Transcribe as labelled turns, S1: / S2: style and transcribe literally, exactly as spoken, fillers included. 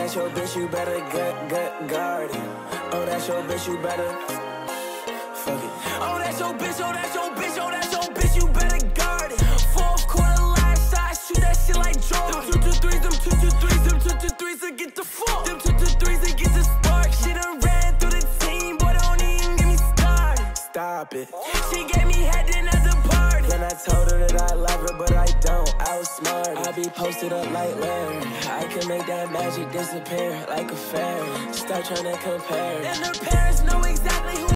S1: that's your bitch, you better gut, gut, guard it. Oh, that's your bitch, you better fuck it. Oh, that's your bitch, oh, that's your bitch, oh, that's your bitch, you better guard it. Fourth quarter last side, shoot that shit like Jordan. Them two two threes, them two two threes, them two two threes to get the fuck. Them two two threes to get the spark. She done ran through the team, boy, don't even get me started. Stop it. She gave me head in at the party. Then I told her that I love her, but I don't. Outsmart. I be posted up like Larry. I can make that magic disappear like a fairy. Stop trying to compare. And her parents know exactly who